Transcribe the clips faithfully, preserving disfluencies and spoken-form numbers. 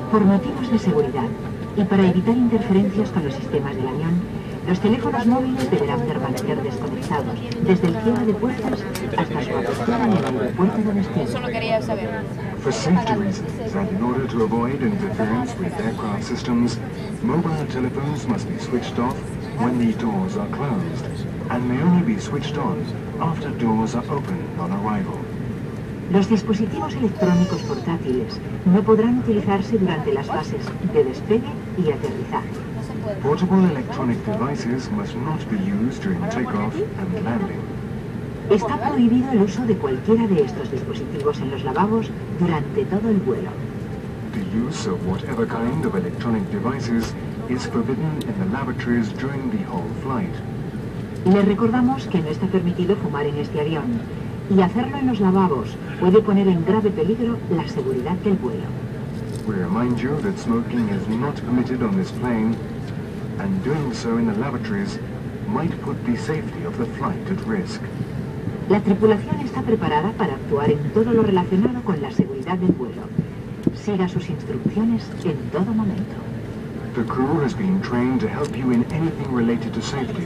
Por motivos de seguridad y para evitar interferencias con los sistemas del avión, los teléfonos móviles deberán permanecer desconectados desde el cierre de puertas hasta su apertura en el aeropuerto de destino. Solo quería saber. For safety reasons, and in order to avoid interference with aircraft systems, mobile telephones must be switched off when the doors are closed, and may only be switched on after doors are opened on arrival. Los dispositivos electrónicos portátiles no podrán utilizarse durante las fases de despegue y aterrizaje. Portable electronic devices must not be used during takeoff and landing. Está prohibido el uso de cualquiera de estos dispositivos en los lavabos durante todo el vuelo. The use of whatever kind of electronic devices is forbidden in the lavatories during the whole flight. Les recordamos que no está permitido fumar en este avión, y hacerlo en los lavabos puede poner en grave peligro la seguridad del vuelo. We remind you that smoking is not permitted on this plane, and doing so in the lavatories might put the safety of the flight at risk. La tripulación está preparada para actuar en todo lo relacionado con la seguridad del vuelo. Siga sus instrucciones en todo momento. The crew has been trained to help you in anything related to safety.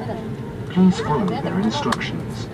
Please follow their instructions.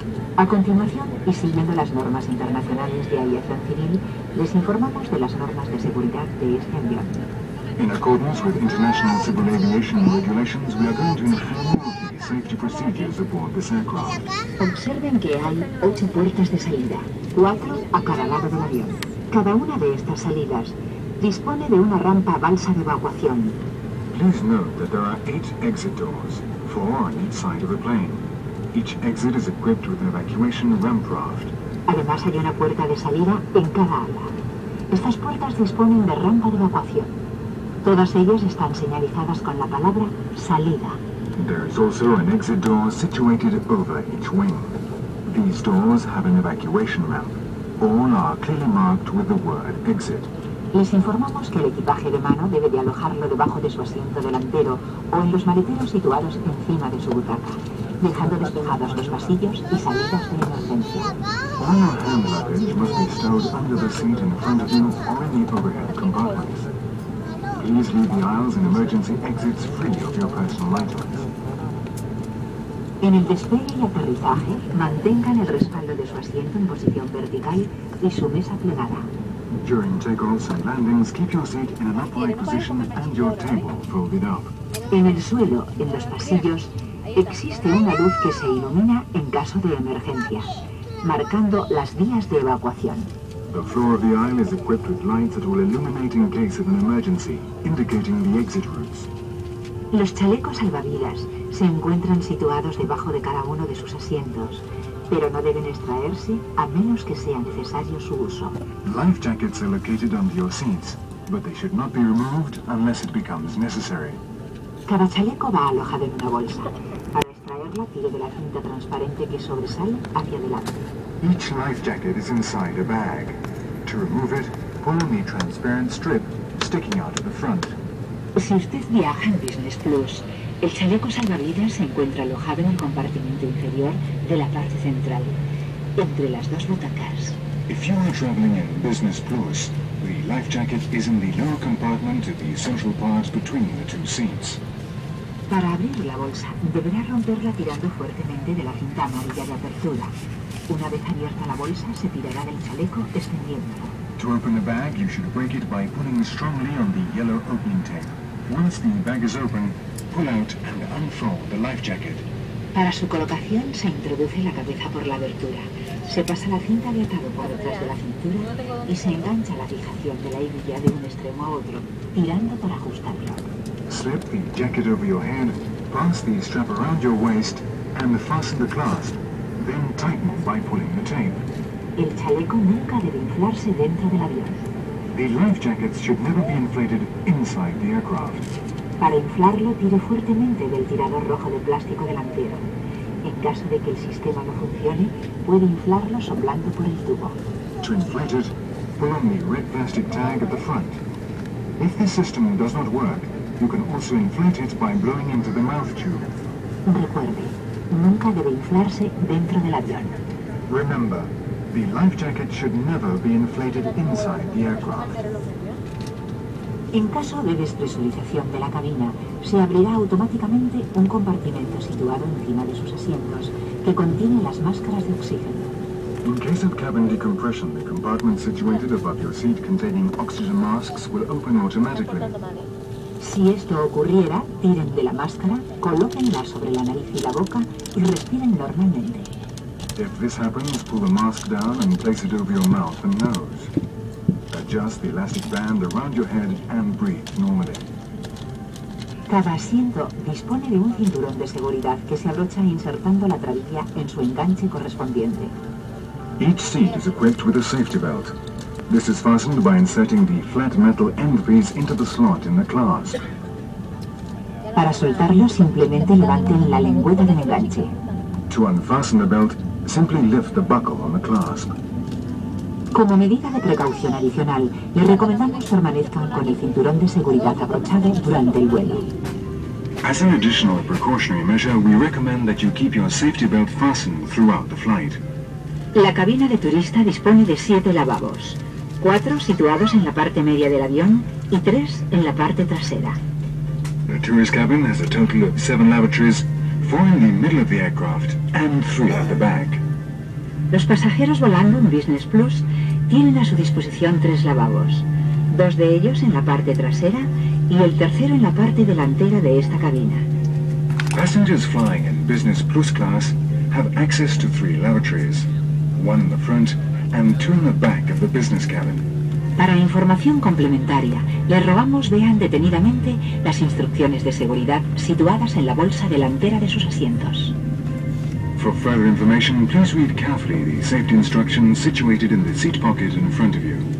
A continuación, y siguiendo las normas internacionales de aviación civil, les informamos de las normas de seguridad de este avión. In accordance with international civil aviation regulations, we are going to inform you of the safety procedures aboard this aircraft. Observen que hay ocho puertas de salida, cuatro a cada lado del avión. Cada una de estas salidas dispone de una rampa balsa de evacuación. Please note that there are eight exit doors, four on each side of the plane. Each exit is equipped with an evacuation ramp raft. Además hay una puerta de salida en cada ala. Estas puertas disponen de rampa de evacuación. Todas ellas están señalizadas con la palabra salida. There is also an exit door situated over each wing. These doors have an evacuation ramp. All are clearly marked with the word exit. Les informamos que el equipaje de mano debe de alojarlo debajo de su asiento delantero o en los maleteros situados encima de su butaca, dejando despejados los pasillos y salidas de emergencia. All your hand luggage must be stowed under the seat in front of you or in the overhead compartments. Please leave the aisles and emergency exits free of your personal items. En el despegue y aterrizaje, mantengan el respaldo de su asiento en posición vertical y su mesa plegada. During takeoffs and landings, keep your seat in an upright position and your table folded up. En el suelo, en los pasillos, existe una luz que se ilumina en caso de emergencia, marcando las vías de evacuación. The floor of the aisle is equipped with lights that will illuminate in case of an emergency, indicating the exit routes. Los chalecos salvavidas se encuentran situados debajo de cada uno de sus asientos, pero no deben extraerse a menos que sea necesario su uso. Life jackets are located under your seats, but they should not be removed unless it becomes necessary. Cada chaleco va alojado en una bolsa. Para extraerla, tire de la cinta transparente que sobresale hacia adelante. Each life jacket is inside a bag. To remove it, pull on the transparent strip sticking out of the front. Si usted viaja en Business Plus, el chaleco salvavidas se encuentra alojado en el compartimento inferior de la parte central, entre las dos butacas. If you are traveling in Business Plus, the life jacket is in the lower compartment of the central part between the two seats. Para abrir la bolsa, deberá romperla tirando fuertemente de la cinta amarilla de apertura. Una vez abierta la bolsa, se tirará del chaleco extendiéndolo. To open the bag, you should break it by pulling strongly on the yellow opening tape. Once the bag is open, pull out and unfold the life jacket. Para su colocación, se introduce la cabeza por la abertura. Se pasa la cinta de atado por detrás de la cintura y se engancha la fijación de la hebilla de un extremo a otro, tirando para ajustarlo. Slip the jacket over your head, pass the strap around your waist, and fasten the clasp. Then tighten by pulling the tape. El chaleco nunca debe inflarse dentro del avión. The life jackets should never be inflated inside the aircraft. Para inflarlo, tire fuertemente del tirador rojo de plástico delantero. En caso de que el sistema no funcione, puede inflarlo soplando por el tubo. To inflate it, pull on the red plastic tag at the front. If this system does not work, you can also inflate it by blowing into the mouth tube. Recuerde, nunca debe inflarse dentro del avión. Remember, the life jacket should never be inflated inside the aircraft. En caso de despresurización de la cabina, se abrirá automáticamente un compartimento situado encima de sus asientos, que contiene las máscaras de oxígeno. In case of cabin decompression, the compartment situated above your seat containing oxygen masks will open automatically. Si esto ocurriera, tiren de la máscara, colóquenla sobre la nariz y la boca y respiren normalmente. If this happens, pull the mask down and place it over your mouth and nose. Adjust the elastic band around your head and breathe normally. Cada asiento dispone de un cinturón de seguridad que se abrocha insertando la trabilla en su enganche correspondiente. Each seat is equipped with a safety belt. This is fastened by inserting the flat metal end piece into the slot in the clasp. Para soltarlo, simplemente levanten la lengüeta del enganche. To unfasten the belt, simply lift the buckle on the clasp. Como medida de precaución adicional, les recomendamos permanezcan con el cinturón de seguridad abrochado durante el vuelo. As an additional precautionary measure, we recommend that you keep your safety belt fastened throughout the flight. La cabina de turista dispone de siete lavabos, cuatro situados en la parte media del avión y tres en la parte trasera. The tourist cabin has a total of seven lavatories, four in the middle of the aircraft and three at the back. Los pasajeros volando en Business Plus tienen a su disposición tres lavabos, dos de ellos en la parte trasera y el tercero en la parte delantera de esta cabina. Passengers flying in Business Plus class have access to three lavatories, one in the front and two in the back of the business cabin. Para información complementaria, les rogamos vean detenidamente las instrucciones de seguridad situadas en la bolsa delantera de sus asientos. For further information, please read carefully the safety instructions situated in the seat pocket in front of you.